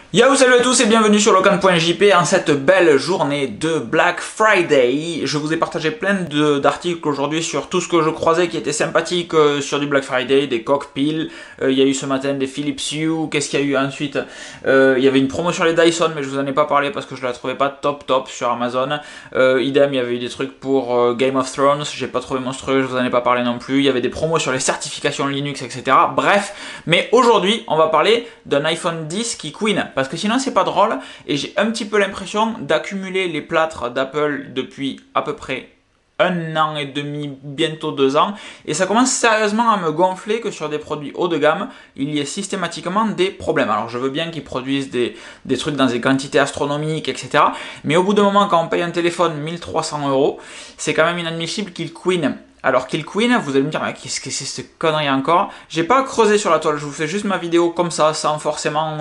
Yo, salut à tous et bienvenue sur Locan.jp en cette belle journée de Black Friday. Je vous ai partagé plein d'articles aujourd'hui sur tout ce que je croisais qui était sympathique sur du Black Friday, des coques piles. Il y a eu ce matin des Philips Hue. Qu'est-ce qu'il y a eu ensuite? Il y avait une promo sur les Dyson, mais je vous en ai pas parlé parce que je la trouvais pas top sur Amazon. Idem, il y avait eu des trucs pour Game of Thrones. J'ai pas trouvé monstrueux, je vous en ai pas parlé non plus. Il y avait des promos sur les certifications Linux, etc. Bref, mais aujourd'hui, on va parler d'un iPhone 10 qui queen. Parce que sinon c'est pas drôle et j'ai un petit peu l'impression d'accumuler les plâtres d'Apple depuis à peu près 1 an et demi, bientôt 2 ans, et ça commence sérieusement à me gonfler que sur des produits haut de gamme, il y ait systématiquement des problèmes. Alors je veux bien qu'ils produisent des trucs dans des quantités astronomiques, etc. Mais au bout d'un moment, quand on paye un téléphone 1 300 €, c'est quand même inadmissible qu'il queen. Alors qu'il queen, vous allez me dire, mais qu'est-ce que c'est cette connerie encore? J'ai pas creusé sur la toile, je vous fais juste ma vidéo comme ça, sans forcément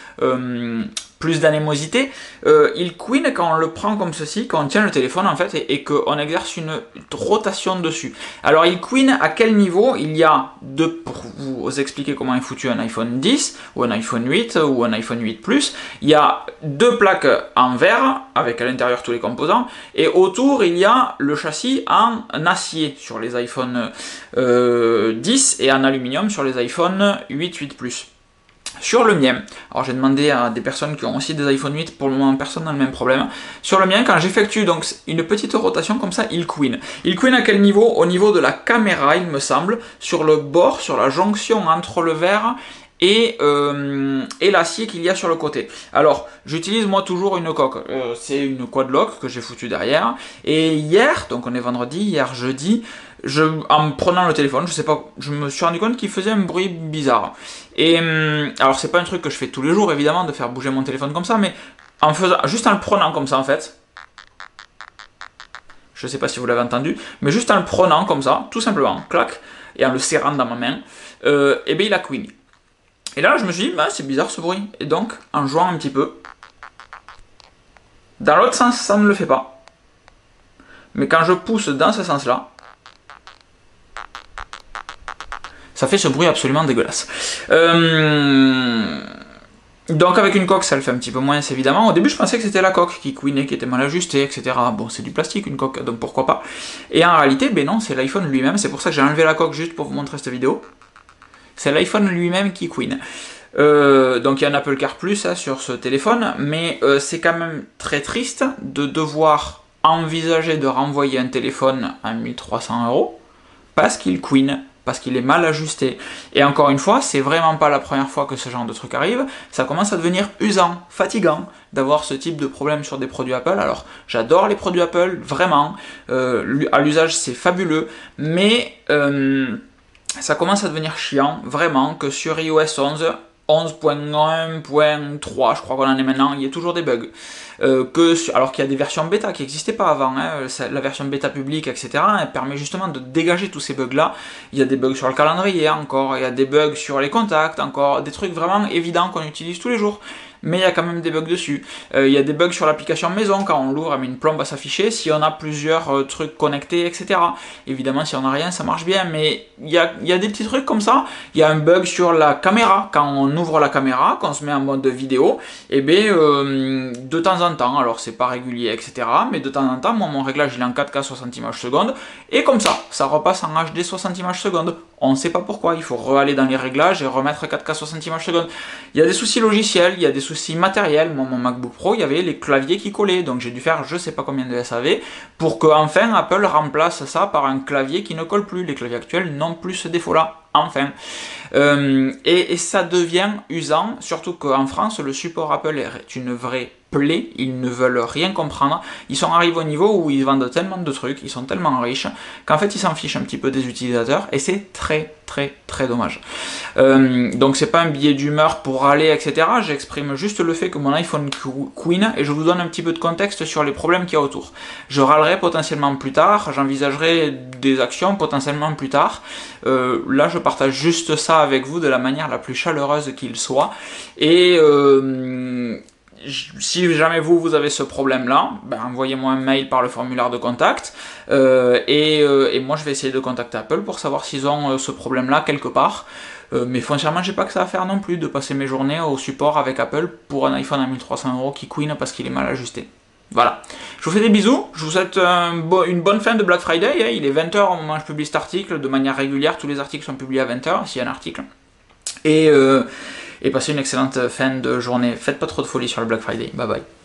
plus d'anémosité. Il queen quand on le prend comme ceci, quand on tient le téléphone en fait, et qu'on exerce une rotation dessus. Alors il queen à quel niveau? Il y a deux, pour vous expliquer comment est foutu un iPhone 10, ou un iPhone 8, ou un iPhone 8 Plus, il y a deux plaques en verre, avec à l'intérieur tous les composants, et autour il y a le châssis en acier sur les iPhone 10 et en aluminium sur les iPhone 8, 8 Plus. Sur le mien, alors j'ai demandé à des personnes qui ont aussi des iPhone 8, pour le moment personne n'a le même problème. Sur le mien, quand j'effectue donc une petite rotation comme ça, il queen. Il queen à quel niveau? Au niveau de la caméra, il me semble, sur le bord, sur la jonction entre le verre et l'acier qu'il y a sur le côté. Alors, j'utilise moi toujours une coque. C'est une quadlock que j'ai foutue derrière. Et hier, donc on est vendredi, hier jeudi, en prenant le téléphone, je sais pas, je me suis rendu compte qu'il faisait un bruit bizarre. Et alors c'est pas un truc que je fais tous les jours évidemment de faire bouger mon téléphone comme ça, mais juste en le prenant comme ça en fait. Je sais pas si vous l'avez entendu, mais juste en le prenant comme ça, tout simplement, clac, et en le serrant dans ma main, et bien il a queen. Et là, je me suis dit, bah, c'est bizarre ce bruit. Et donc, en jouant un petit peu, dans l'autre sens, ça ne le fait pas. Mais quand je pousse dans ce sens-là, ça fait ce bruit absolument dégueulasse. Donc avec une coque, ça le fait un petit peu moins, évidemment. Au début, je pensais que c'était la coque qui queenait, qui était mal ajustée, etc. Bon, c'est du plastique, une coque, donc pourquoi pas. Et en réalité, ben non, c'est l'iPhone lui-même. C'est pour ça que j'ai enlevé la coque juste pour vous montrer cette vidéo. C'est l'iPhone lui-même qui queen. Donc il y a un Apple Car Plus sur ce téléphone, mais c'est quand même très triste de devoir envisager de renvoyer un téléphone à 1 300 € parce qu'il queen, parce qu'il est mal ajusté. Et encore une fois, c'est vraiment pas la première fois que ce genre de truc arrive, ça commence à devenir usant, fatigant d'avoir ce type de problème sur des produits Apple. Alors j'adore les produits Apple, vraiment, à l'usage c'est fabuleux, mais ça commence à devenir chiant, vraiment, que sur iOS 11, 11.1.3, je crois qu'on en est maintenant, il y a toujours des bugs. Alors qu'il y a des versions bêta qui n'existaient pas avant, hein, la version bêta publique, etc., elle permet justement de dégager tous ces bugs-là. Il y a des bugs sur le calendrier encore, il y a des bugs sur les contacts encore, des trucs vraiment évidents qu'on utilise tous les jours. Mais il y a quand même des bugs dessus. Il y a des bugs sur l'application maison, quand on l'ouvre, elle met une plombe à s'afficher, si on a plusieurs trucs connectés, etc. Évidemment, si on n'a rien, ça marche bien, mais il y a des petits trucs comme ça. Il y a un bug sur la caméra, quand on ouvre la caméra, quand on se met en mode vidéo, et bien, de temps en temps, alors c'est pas régulier, etc., mais de temps en temps, moi, mon réglage, il est en 4K 60 images secondes, et comme ça repasse en HD 60 images secondes. On ne sait pas pourquoi, il faut re-aller dans les réglages et remettre 4K 60 images secondes. Il y a des soucis logiciels, il y a des soucis matériels. Moi, mon MacBook Pro, il y avait les claviers qui collaient, donc j'ai dû faire je sais pas combien de SAV pour que enfin Apple remplace ça par un clavier qui ne colle plus. Les claviers actuels n'ont plus ce défaut-là, enfin. Et ça devient usant, surtout qu'en France, le support Apple est une vraie plaie, ils ne veulent rien comprendre. Ils sont arrivés au niveau où ils vendent tellement de trucs, ils sont tellement riches, qu'en fait ils s'en fichent un petit peu des utilisateurs, et c'est très dommage. Donc c'est pas un billet d'humeur pour râler, etc. J'exprime juste le fait que mon iPhone queen, et je vous donne un petit peu de contexte sur les problèmes qu'il y a autour. Je râlerai potentiellement plus tard, j'envisagerai des actions potentiellement plus tard. Là je partage juste ça avec vous de la manière la plus chaleureuse qu'il soit, et si jamais vous avez ce problème-là, ben envoyez-moi un mail par le formulaire de contact, et moi je vais essayer de contacter Apple pour savoir s'ils ont ce problème-là quelque part. Mais foncièrement, j'ai pas que ça à faire non plus de passer mes journées au support avec Apple pour un iPhone à 1300 € qui couine parce qu'il est mal ajusté. Voilà. Je vous fais des bisous, je vous souhaite une bonne fin de Black Friday. Hein. Il est 20 h au moment où je publie cet article, de manière régulière. Tous les articles sont publiés à 20 h, s'il y a un article. Et passez une excellente fin de journée. Faites pas trop de folie sur le Black Friday. Bye bye.